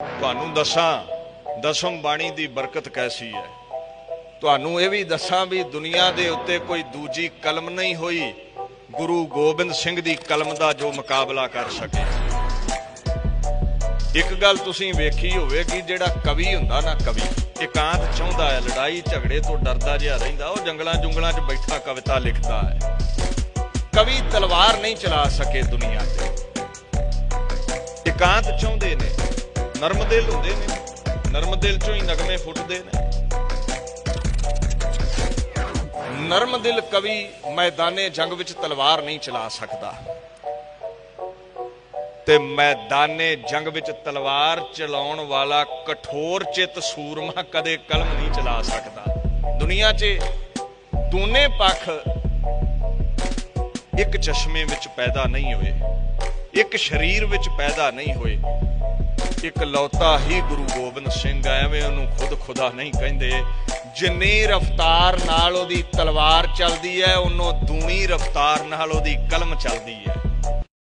ਤੁਹਾਨੂੰ ਦੱਸਾਂ ਦਸਮ ਬਾਣੀ ਦੀ ਬਰਕਤ ਕੈਸੀ ਹੈ। ਤੁਹਾਨੂੰ ਇਹ ਵੀ ਦੱਸਾਂ ਵੀ ਦੁਨੀਆ ਦੇ ਉੱਤੇ ਕੋਈ ਦੂਜੀ ਕਲਮ ਨਹੀਂ ਹੋਈ ਗੁਰੂ ਗੋਬਿੰਦ ਸਿੰਘ ਦੀ ਕਲਮ ਦਾ ਜੋ ਮੁਕਾਬਲਾ ਕਰ ਸਕੇ। ਇੱਕ ਗੱਲ ਤੁਸੀਂ ਵੇਖੀ ਹੋਵੇਗੀ, ਜਿਹੜਾ ਕਵੀ ਹੁੰਦਾ ਨਾ, ਕਵੀ ਇਕਾਂਤ ਚਾਹੁੰਦਾ ਹੈ, ਲੜਾਈ ਝਗੜੇ ਤੋਂ ਡਰਦਾ ਜਿਹਾ ਰਹਿੰਦਾ, ਉਹ ਜੰਗਲਾਂ ਜੁੰਗਲਾਂ 'ਚ ਬੈਠਾ ਕਵਿਤਾ ਲਿਖਦਾ ਹੈ। ਕਵੀ ਤਲਵਾਰ ਨਹੀਂ ਚਲਾ ਸਕੇ ਦੁਨੀਆ ਤੇ, ਇਕਾਂਤ ਚਾਹੁੰਦੇ ਨੇ, ਨਰਮ ਦਿਲ ਹੁੰਦੇ ਨੇ, ਨਰਮ ਦਿਲ ਚੋਂ ਹੀ ਨਗਮੇ ਫੁੱਟਦੇ ਨੇ। ਨਰਮ ਦਿਲ ਕਵੀ ਮੈਦਾਨੇ ਜੰਗ ਵਿੱਚ ਤਲਵਾਰ ਨਹੀਂ ਚਲਾ ਸਕਦਾ, ਤੇ ਮੈਦਾਨੇ ਜੰਗ ਵਿੱਚ ਤਲਵਾਰ ਚਲਾਉਣ ਵਾਲਾ ਕਠੋਰ ਚਿੱਤ ਸੂਰਮਾ ਕਦੇ ਕਲਮ ਨਹੀਂ ਚਲਾ ਸਕਦਾ। ਦੁਨੀਆ 'ਚ ਦੋਨੇ ਪੱਖ ਇੱਕ ਚਸ਼ਮੇ ਵਿੱਚ ਪੈਦਾ ਨਹੀਂ ਹੋਏ, ਇੱਕ ਸਰੀਰ ਵਿੱਚ ਪੈਦਾ ਨਹੀਂ ਹੋਏ। ਇੱਕ ਲੌਤਾ ਹੀ ਗੁਰੂ ਗੋਬਿੰਦ ਸਿੰਘ, ਐਵੇਂ ਉਹਨੂੰ ਖੁਦ ਖੁਦਾ ਨਹੀਂ ਕਹਿੰਦੇ। ਜਿੰਨੀ ਰਫ਼ਤਾਰ ਨਾਲ ਉਹਦੀ ਤਲਵਾਰ ਚੱਲਦੀ ਹੈ, ਉਹਨੂੰ ਦੂਣੀ ਰਫ਼ਤਾਰ ਨਾਲ ਉਹਦੀ ਕਲਮ ਚੱਲਦੀ ਹੈ।